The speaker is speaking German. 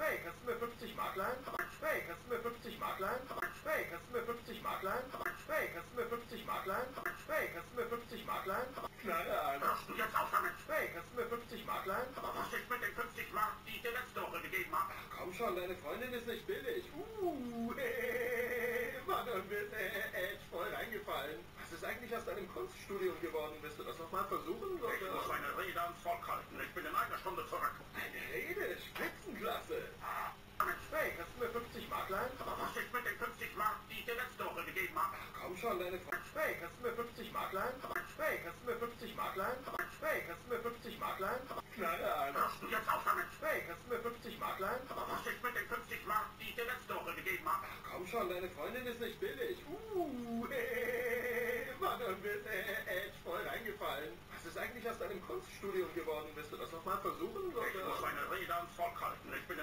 Hey, kannst du mir 50 Mark leihen? Hey, kannst du mir 50 Mark leihen? Hey, kannst du mir 50 Mark leihen? Hey, kannst du mir 50 Mark leihen? Hey, kannst du mir 50 Mark leihen? Knarre an. Hörst du jetzt auf damit? Hey, kannst du mir 50 Mark leihen? Was ist mit den 50 Mark, die ich dir letzte Woche gegeben habe? Ach komm schon, deine Freundin ist nicht billig. Mann, und bist echt voll reingefallen. Was ist eigentlich aus deinem Kunststudium geworden? Willst du das nochmal versuchen? Oder? Ich muss eine Rede ans Volk halten. Ich bin in einer Stunde zurück. Eine Rede, Spitzenklasse. Hey, kannst du mir 50 Mark leihen? Was ist mit den 50 Mark, die ich dir letzte Woche gegeben habe? Ach komm schon, deine Freundin. Hey, kannst du mir 50 Mark leihen? Hey, kannst du mir 50 Mark leihen? Hey, kannst du mir 50 Mark leihen? Knarre an. Hörst du jetzt auf damit? Hey, kannst du mir 50 Mark leihen? Was ist mit den 50 Mark, die ich dir letzte Woche gegeben habe? Ach komm schon, deine Freundin ist nicht billig. Mann, und bist echt voll reingefallen. Was ist eigentlich aus deinem Kunststudium geworden? Willst du das nochmal versuchen? Oder? Ich muss eine Rede ans Volk halten. Ich bin